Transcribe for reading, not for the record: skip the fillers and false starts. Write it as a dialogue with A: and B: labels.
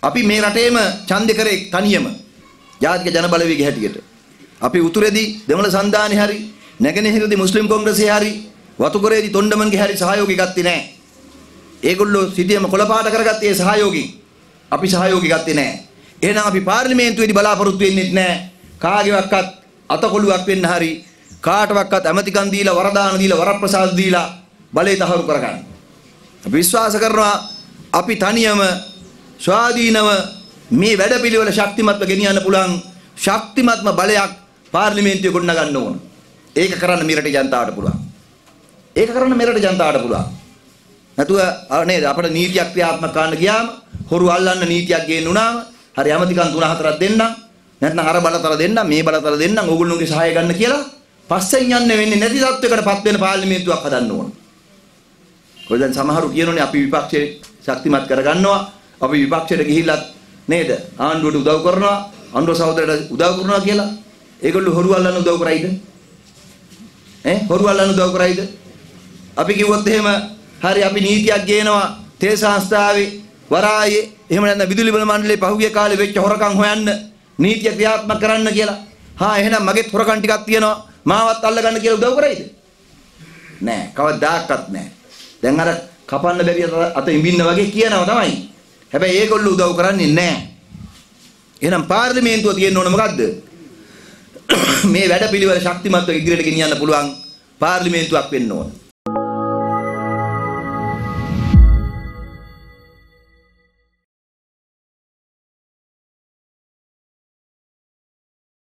A: අපි මේ රටේම ඡන්දේ කරේ තනියම ජාතික ජන බලවේගය හැටියට. අපි උතුරේදී දෙමළ සන්ධානයේ හරි නැගෙනහිරදී මුස්ලිම් කොංග්‍රසයේ හරි වතුකරේදී තොණ්ඩමන්ගේ හරි සහයෝගය ගත්තේ නැහැ. ඒගොල්ලෝ සිටියම කොළපාට කරගත්තේ ඒ සහයෝගයෙන්. අපි සහයෝගය ගත්තේ නැහැ. එහෙනම් අපි පාර්ලිමේන්තුවේදී බලාපොරොත්තු වෙන්නේ නැහැ. කාගේවත් අතකොළුවක් වෙන්න හරි කාටවත් ඇමතිකම් දීලා වරදාන දීලා වරප්‍රසාද දීලා බලය තහවුරු කරගන්න. අපි විශ්වාස කරනවා අපි තනියම ස්වාධීනව මේ වැඩපිළිවෙල ශක්තිමත්ව ගෙනියන්න පුළුවන් ශක්තිමත්ම බලයක් පාර්ලිමේන්තුවේ ගොඩනගන්න ඕන. ඒක කරන්න මෙරට ජනතාවට පුළුවන්. ඒක කරන්න මෙරට ජනතාවට පුළුවන්. නැතුව නේද අපිට නීතියක් ක්‍රියාත්මක කරන්න ගියාම හොරු අල්ලන්න නීතියක් ගේන්න උනාම හරි ඇමතිකම් 3-4ක් දෙන්නම් නැත්නම් අර බලතල දෙන්නම් මේ බලතල දෙන්නම් ඕගොල්ලෝගේ සහාය ගන්න කියලා පස්සෙන් යන්න වෙන්නේ නැති තත්වයකටපත් වෙන පාර්ලිමේන්තුවක් හදන්න ඕන. කොහෙද දැන් සමහරු කියනෝනේ අපි විපක්ෂේ ශක්තිමත් කරගන්නවා අපි විපක්ෂයට ගිහිල්ලා නේද ආණ්ඩුවට උදව් කරනවා ආණ්ඩුව සහෝදරයට උදව් කරනවා කියලා. ඒගොල්ලෝ හොරු අල්ලන්න උදව් කරයිද? හොරු අල්ලන්න උදව් කරයිද? අපි කිව්වොත් එහෙම හරි අපි නීතියක් ගේනවා තේ සංස්ථාවේ වරායේ එහෙම නැත්නම් විදුලි බල මණ්ඩලයේ පහුගිය කාලේ වෙච්ච හොරකම් හොයන්න නීතිය ක්‍රියාත්මක කරන්න කියලා. එහෙනම් මගෙත් හොරකම් ටිකක් තියෙනවා මාවත් අල්ලගන්න කියලා උදව් කරයිද? නෑ කවදාකවත් නෑ. දැන් අර කපන්න බැරි අත ඉඹින්න වගේ කියනවා තමයි. හැබැයි ඒගොල්ලෝ උදව් කරන්නේ නෑ. එහෙනම් පාර්ලිමේන්තුව තියෙන්න ඕන මොකද්ද? මේ වැඩපිළිවෙල ශක්තිමත්ව ඉදිරියට ගෙනියන්න පුළුවන් පාර්ලිමේන්තුවක් වෙන්න ඕන.